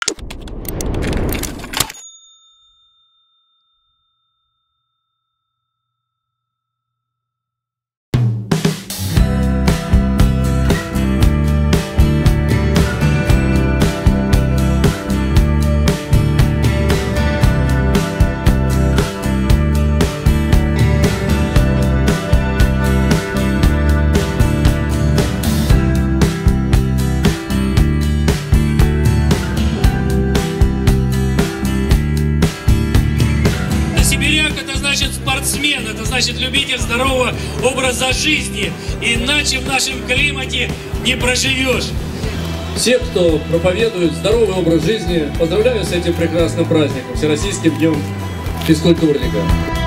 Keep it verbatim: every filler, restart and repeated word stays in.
Это значит спортсмен, это значит любитель здорового образа жизни. Иначе в нашем климате не проживешь. Всех, кто проповедует здоровый образ жизни, поздравляю с этим прекрасным праздником, Всероссийским днем физкультурника.